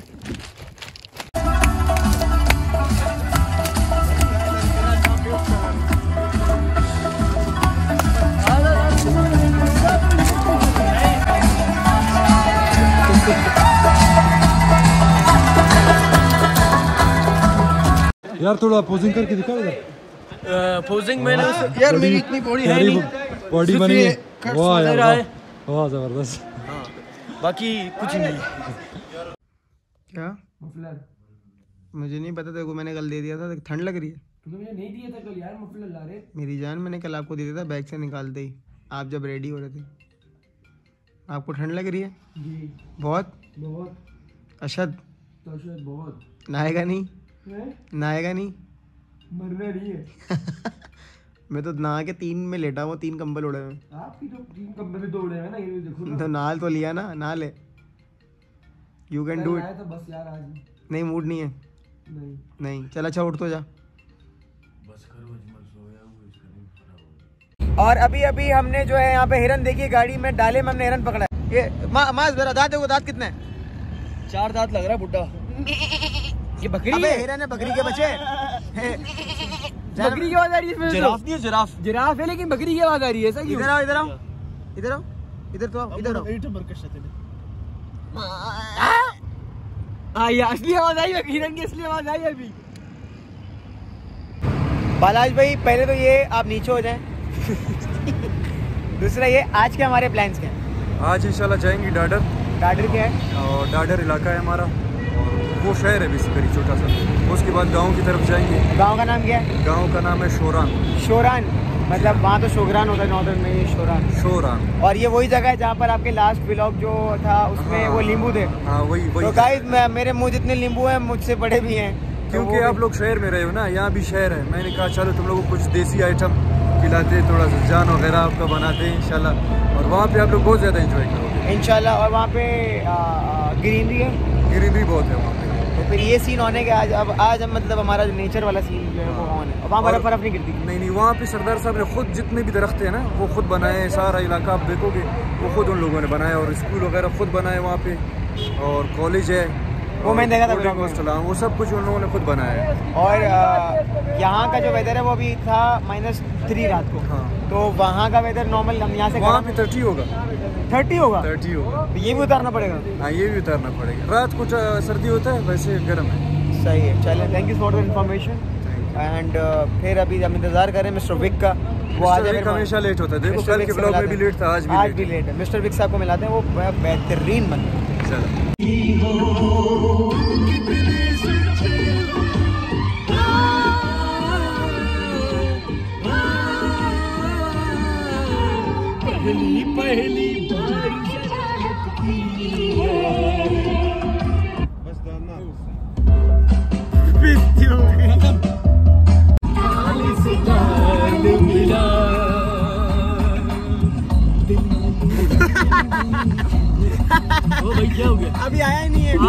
यार थोड़ा पोजिंग करके दिखाओ इधर। पोजिंग मैंने यार मेरी इतनी बॉडी है नहीं, बॉडी बनी है, वाह यार वाह, वाह जबरदस्त। बाकी कुछ नहीं। क्या मुझे नहीं पता, देखो मैंने कल दे दिया था, ठंड लग रही है। तूने मुझे नहीं दिया था कल यार मफलर लारे। मेरी जान, मैंने कल आपको दे दिया था बैग से निकालते ही, आप जब रेडी हो रहे थे। आपको ठंड लग रही है? जी बहुत बहुत अशद। तो शायद बहुत नहाएगा नहीं? है? नहाएगा नहीं? मरना नहीं है। मैं तो नहा के तीन में लेटा हुआ, तीन कंबल उड़े हुए। आपकी तो तीन कमरे में दौड़े हैं ना, ये देखो ना। तो नहा तो लिया ना, नहा ले, यू कैन डू इट। आया था बस यार आज नहीं मूड नहीं है, नहीं। नहीं चल अच्छा उठ तो जा। और अभी अभी हमने जो है यहाँ पे हिरन देखी है, गाड़ी में डाले में हमने हिरन पकड़ा है। ये मा, मास जरा दांत देखो, दांत कितने हैं? चार दांत लग रहा है बुड्ढा। ये बकरी अबे है? हिरन है, बकरी के बच्चे। बकरी की आवाज आ रही है इसमें। जिराफ नहीं है, जिराफ। जिराफ है लेकिन बकरी की आवाज आ रही है, ऐसा क्यों? इधर आओ इधर आओ इधर आओ इधर तो आओ इधर आओ। हाँ ये असली आवाज आई है, हिरन की असली आवाज आई है अभी। बालाज भाई पहले तो ये आप नीचे हो जाएं। दूसरा ये आज के हमारे प्लान्स क्या हैं? आज इंशाल्लाह जाएंगे डाडर। डाडर क्या है? और डाडर इलाका है हमारा, और वो शहर है बेसिकली छोटा सा। उसके बाद गांव की तरफ जाएंगे। गांव का नाम क्या है? गांव का नाम है शोरान। शोरान मतलब वहाँ तो शोगरान होता है नॉर्दर्न में, ये शोरान। शोरान। और ये वही जगह है जहाँ पर आपके लास्ट व्लॉग जो था उसमें हाँ, वो नींबू थे। हाँ वही वही। तो गाइस मेरे मुंह जितने नींबू हैं मुझसे बड़े भी हैं, क्योंकि आप लोग शहर में रहे हो ना, यहाँ भी शहर है। मैंने कहा चलो तुम लोगों को कुछ देसी आइटम खिलाते, थोड़ा सा जान वगैरह आपका बनाते हैं इंशाल्लाह, और वहाँ पे आप लोग बहुत ज़्यादा एंजॉय करोगे इंशाल्लाह। और वहाँ पे ग्रीनरी है, ग्रीनरी बहुत है वहाँ पे। तो फिर ये सीन होने के आज अब आज हम मतलब हमारा जो नेचर वाला सीन जो है वो ऑन है। अब वहाँ बर्फ बर्फ नहीं गिरती। नहीं नहीं, वहाँ पे सरदार साहब ने खुद जितने भी दरख्त हैं ना वो खुद बनाए हैं। सारा इलाका आप देखोगे वो खुद उन लोगों ने बनाया, और स्कूल वगैरह खुद बनाए वहाँ पे, और कॉलेज है वो मैंने देखा था हॉस्टल, वो सब कुछ उन लोगों ने खुद बनाया है। और यहाँ का जो वेदर है वो भी था माइनस थ्री रात को। हाँ, तो वहाँ का वेदर नॉर्मल हम यहाँ से वहाँ पे थर्टी होगा, थर्टी होगा थर्टी होगा। तो ये भी उतारना पड़ेगा। हाँ, ये भी उतारना पड़ेगा। रात को सर्दी होता है, वैसे गर्म है। सही है, चलिए thank you for the information. And फिर अभी हम इंतजार करें मिस्टर विक का। वो आज हमेशा लेट होता है, देखो कल के ब्लॉग में भी लेट था, आज भी आज भी लेट है। मिस्टर विक साहब को मिलाते हैं, वो बेहतरीन बंदे हैं। चलो पहली पहली ओ भाई क्या हो गया? अभी आया ही नहीं है।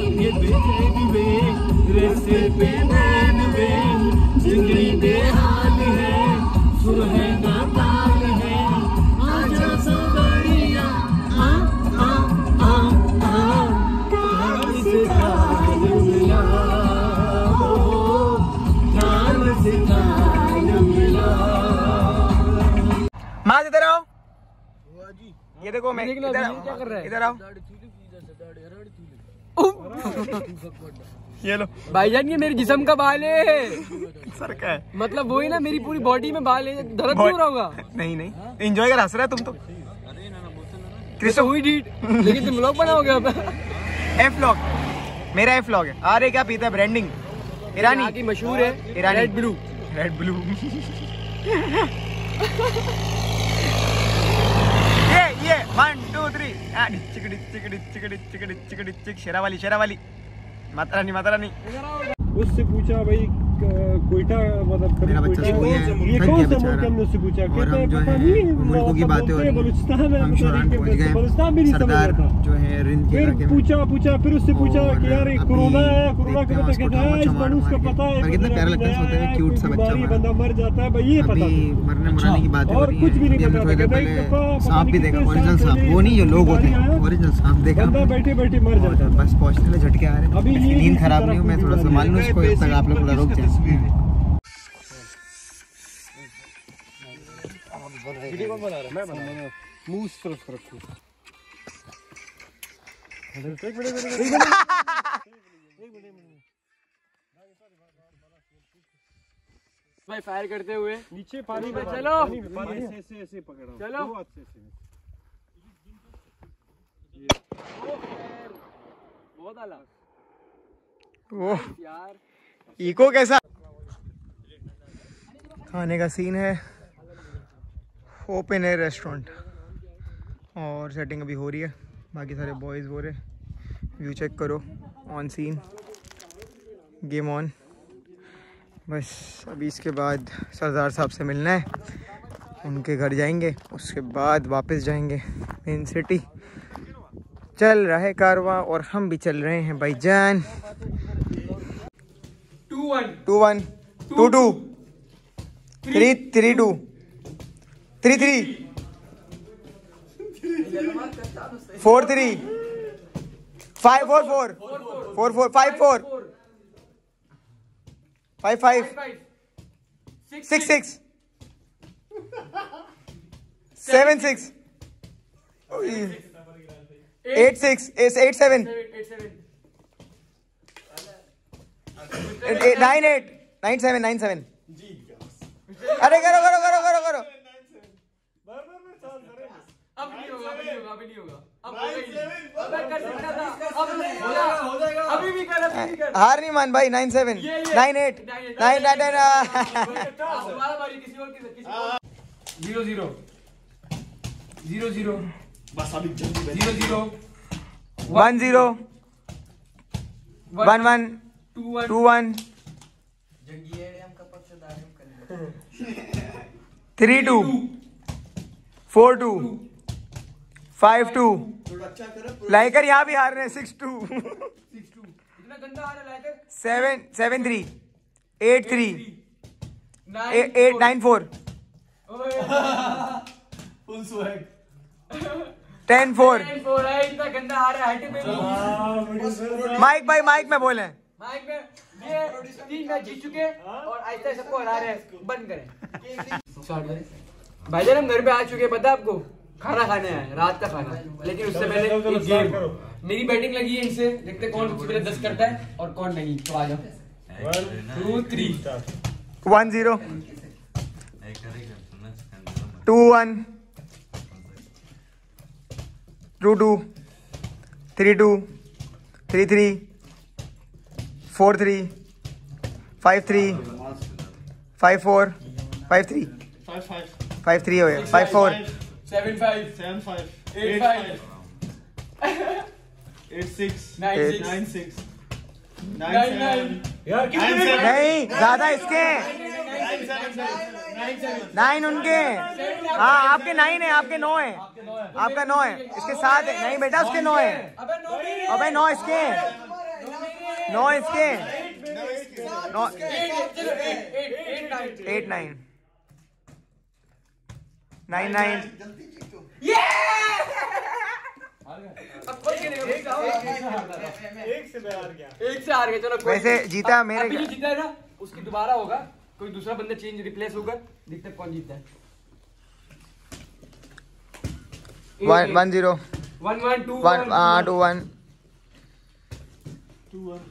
माँ इधर आओ, ये देखो मैं इधर क्या कर रहा है? इधर आओ, ये लो भाईजान ये मेरे जिस्म का बाल है। सर का है मतलब वही ना, मेरी पूरी बॉडी में बाल है, दर्द क्यों हो रहा होगा? नहीं नहीं, एंजॉय कर, हंस रहा है तुम तो। क्रिस्टो हुई डीट, लेकिन तुम लोग बनाओगे अब। एफ व्लॉग, मेरा एफ व्लॉग है। अरे क्या पीता है? ब्रांडिंग ईरानी की मशहूर है, ईरानी रेड ब्लू। रेड ब्लू ये ये वन टू थ्री चिकड़ी चिकड़ी चिकड़ी चिकड़ी चिकड़ी चिक शेरा वाली शेरा वाली माता रानी माता रानी। उससे पूछा भाई कोयटा मतलब मेरा बच्चा सो गया है, ये थक कौन गया सा बेचारा। मुल्क हमने उससे पूछा, और कहते हम हैं जो पता है नहीं मुल्कों की बातें हो रही हैं, बलूचिस्तान है, हम शोरान पहुंच बलूचिस्तान भी गए। नहीं समझ सरदार रहा था। जो है रिंद के फिर इलाके में पूछा पूछा फिर उससे पूछा और कि यार ये अभी कोरोना है, कोरोना देखते का हैं पता उसको कहता है इस चमार मनुष्य का मार के। पता है, पर कितना प्यारा लगता है, सोते हुए क्यूट सा बच्चा बीमारी हमारा। बंदा मर जाता है भाई, ये पता अभी था। मरने मराने की बातें हो और रही कुछ भी हैं। नहीं अभी पता हमने थोड़ी था, देर कहता है पहले पता सांप भी नहीं देखा, कितने ओरिजिनल साल सांप, पहले वो नहीं जो लोग होते बीमारी हैं, आया, ओरिजिनल सांप देखा बंदा हमने। बैठे बैठे मर जाता है। बस पहुंचने में झटके आ रहे हैं। अभी इसकी ये नींद किसी खराब तरह नहीं हो, मैं की थोड़ा बीमारी संभाल लूँ इसको, जब तक आप लोग थोड़ा रुक जाए। मुंह इस तरफ रखो। भाई फायर करते हुए नीचे पानी में चलो। पानी में पानी ऐसे ऐसे ऐसे पकड़ो, चलो। दो हाथ से ऐसे। बहुत आला वो यार। इको कैसा खाने का सीन है, ओपन एयर रेस्टोरेंट, और सेटिंग अभी हो रही है, बाकी सारे बॉयज़ हो रहे। व्यू चेक करो, ऑन सीन, गेम ऑन। बस अभी इसके बाद सरदार साहब से मिलना है, उनके घर जाएंगे, उसके बाद वापस जाएंगे मेन सिटी। चल रहा है कारवां और हम भी चल रहे हैं भाईजान। Two one two one two two three three two three three four three five four four four four five four five five six six seven six eight six eight seven nine eight nine seven nine seven. अरे करो करो करो करो करो अब नहीं होगा, अभी नहीं होगा, अभी नहीं होगा, अब हो गई। अबे कर सकता था, अब नहीं होगा, हो जाएगा, अभी भी कर, अभी भी कर। हार नहीं मान भाई। Nine seven nine eight nine nine हमारा बारी किसी और की किसी और। जीरो जीरो जीरो जीरो बस अभी जल्दी zero zero one zero one one two one two one three two four two five two लाइकर यहाँ भी हार रहे हैं सिक्स टू सिक्स टू। इतना गंदा आ रहा है। Seven seven three eight three nine eight nine four full swag. Ten four. Four है, इतना गंदा आ रहा है। में माइक भाई माइक में बोले। माइक में ये तीन मैच जीत चुके और आहिस्ता सबको हरा रहे हैं। बंद करें भाईजान, हम घर पे आ चुके हैं, पता आपको खाना खाने आए, रात का खाना। लेकिन उससे पहले एक गेम, मेरी बैटिंग लगी है इनसे, देखते हैं कौन सबसे पहले दस करता है और कौन नहीं। तो आ जाओ। Two three one zero two one two two three two three three four three five three five four five three five five five three हो गया। Five four seven five seven five eight five eight six nine six nine six nine nine nine यार कितने नहीं ज्यादा इसके nine उनके। हाँ आपके नाइन है, आपके नौ है, आपका नौ है, इसके सात है। नहीं बेटा उसके नौ है। अबे नौ मेरे अबे नौ इसके, नौ इसके, नौ एट नाइन नाइन नाइन। एक से मैं हार गया। एक से हार गए। चलो कोई वैसे नहीं। जीता अब- मेरे- अभी जो जीता है ना उसकी दोबारा होगा, कोई दूसरा बंदा चेंज रिप्लेस होगा, देखते हैं कौन जीतता है। One one zero one one two one हाँ टू वन। टू वन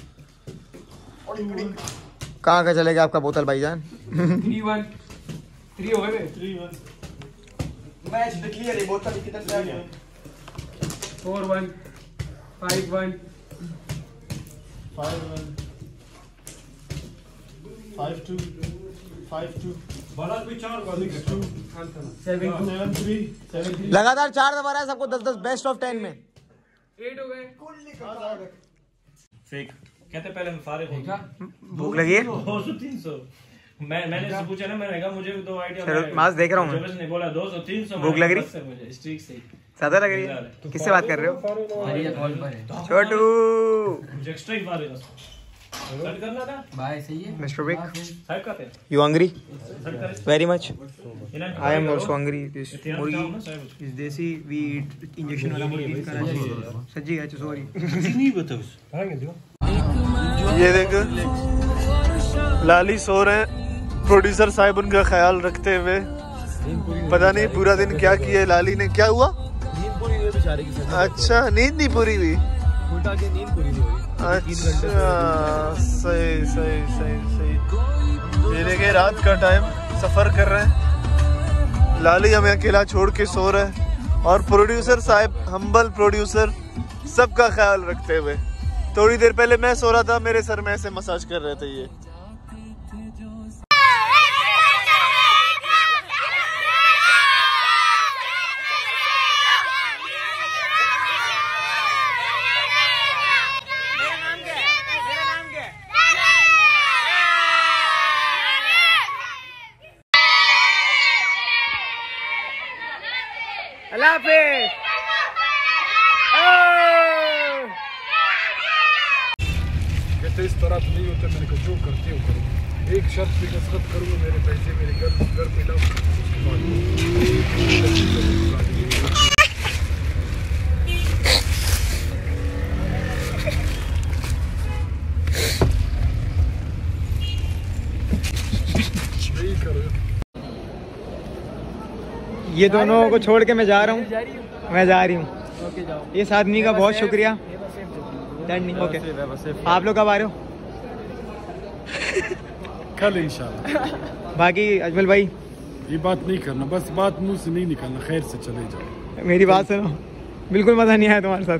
कहाँ का चलेगा आपका बोतल भाईजान? थ्री वन थ्री हो गए। थ्री वन मैच क्लियर है, बोतल किधर से आ गया? Four one five one five one five two five two बड़ा भी चार six two seven two seven three seven three लगातार चार दबा रहा है सबको, दस दस बेस्ट ऑफ टेन में। एट हो गए। फेक कहते पहले हम फारिग हो देखा? भूख लगी है? दो सौ तीन सौ मैं मैंने से पूछा ना, मैंने कहा मुझे भी दो आइडिया। चलो, मास देख रहा हूँ मैं। जबस ने बोला दो सौ तीन सौ। भूख लग रही? बस से मुझे स्ट्रीक से ज्यादा लग रही है? किससे बात कर रहे हो? हरिया कॉल पर है। छोटू मुझे एक्स्ट्रा ही फारिग है। सेट करना था भाई सही है। मिस्टर विक, साइड करते हैं यू हंग्री? सेट करे वेरी मच। इन्हें I am also hungry. This ना मुर्गी side is desi, we eat injection वाला मुर्गी कराची। सच्ची है, सॉरी। नहीं बता उस ये देखो लाली सो रहे हैं, प्रोड्यूसर साहब उनका ख्याल रखते हुए। पता नहीं पूरा दिन क्या किया है लाली ने। क्या हुआ? नींद पूरी हुई बेचारे की। अच्छा नींद नहीं पूरी हुई। उल्टा के नींद पूरी नहीं हुई। अच्छा सही सही सही सही। ये देखिए रात का टाइम, सफर कर रहे हैं, लाली हमें अकेला छोड़ के सो रहे हैं और प्रोड्यूसर साहब, हम्बल प्रोड्यूसर, सबका ख्याल रखते हुए। थोड़ी देर पहले मैं सो रहा था, मेरे सर में ऐसे मसाज कर रहे थे ये। अल्लाह हाफिज। कहते इस तरह तो नहीं होता। मैंने कहा जो करते हो करो, एक शर्त पे कसरत करूँगा, मेरे पैसे मेरे घर घर पे लाओ, उसके बाद यही करो। ये दोनों को छोड़ के मैं जा रहा हूँ, मैं जा रही हूँ। इस आदमी का बहुत शुक्रिया। ओके, आप लोग कब आ रहे हो? कल इंशाल्लाह। बाकी अजमल भाई, ये बात नहीं करना, बस बात मुंह से नहीं निकालना, खैर से चले जाओ। मेरी बात सुनो, बिल्कुल मजा नहीं आया तुम्हारे साथ।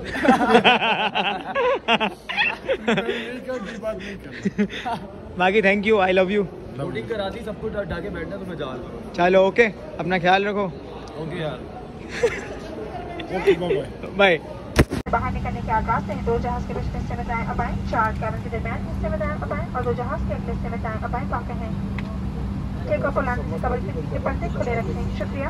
बात नहीं करना। बाकी thank you, I love you. Shooting करा दी, सब कुछ हटा के बैठना तो मैं जा रहा हूँ। चलो ओके, अपना ख्याल रखो। ओके यार, ओके बाय बाय। बाहर निकलने के आगाज से दो जहाज के बीच में हिस्से में दाएं और बाएं, चार कैबिन के दरमियान हिस्से में दाएं और बाएं और दो जहाज के अगले हिस्से में दाएं और बाएं वाक़ हैं। टेक ऑफ और लैंडिंग से कबल खिड़की के पर्दे खुले रखें। शुक्रिया।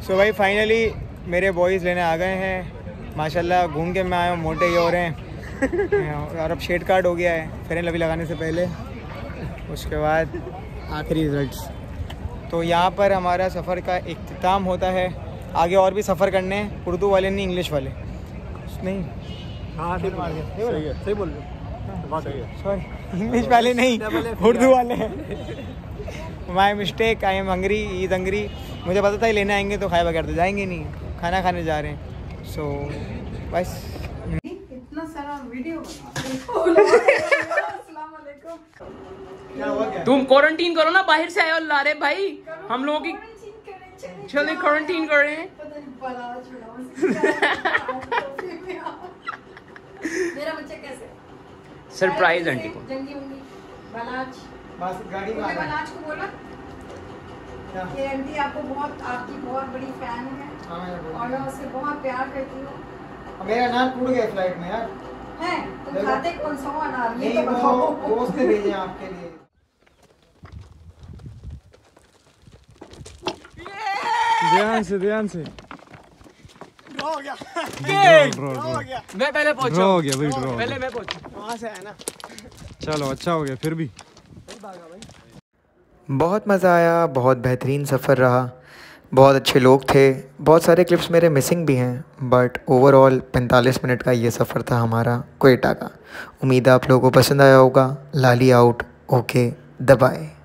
सो भाई फाइनली मेरे बॉयज़ लेने आ गए हैं माशाल्लाह। घूम के मैं आया हूँ, मोटे ही हो रहे हैं और अब शेड कार्ड हो गया है फेयर एंड लवली लगाने से पहले। उसके बाद आखिरी रिजल्ट्स। तो यहाँ पर हमारा सफ़र का इख्तिताम होता है। आगे और भी सफ़र करने हैं, उर्दू वाले नहीं इंग्लिश वाले नहीं। हाँ सही है, सही बोल रहे हो, सॉरी इंग्लिश वाले नहीं उर्दू वाले हैं। My mistake, I am hungry, ईद हंगरी। मुझे पता था ही लेने आएंगे तो खाए बगैर तो जाएंगे नहीं, खाना खाने जा रहे हैं। सो so, बस इतना सारा वीडियो तुम क्वारंटीन करो ना, बाहर से आए हो ला रहे भाई हम लोगों की। चलिए क्वारंटीन कर रहे हैं। मेरा बच्चा कैसे सरप्राइज आंटी को। जंगी उंगी बालाज बस गाड़ी में बालाज को बोला कि आंटी आपको बहुत, आपकी बहुत बड़ी फैन है और मैं उससे बहुत प्यार करती हूँ। मेरा नाम टूट गया फ्लाइट में यार। है तुम खाते कौन सा हो अनार? ये नहीं, तो बताओ। वो दोस्त ने भेजे आपके लिए। ध्यान से ध्यान से ड्रॉ हो गया, ड्रॉ ड्रॉ हो गया। मैं पहले पहुंचा। ड्रॉ हो गया भाई, ड्रॉ हो पहले गया। मैं पहुंचा। वहाँ से है ना। चलो अच्छा हो गया फिर भी। बहुत मज़ा आया, बहुत बेहतरीन सफ़र रहा, बहुत अच्छे लोग थे। बहुत सारे क्लिप्स मेरे मिसिंग भी हैं, बट ओवरऑल पैंतालीस मिनट का ये सफ़र था हमारा क्वेटा का। उम्मीद है आप लोगों को पसंद आया होगा। लाली आउट, ओके, दबाए।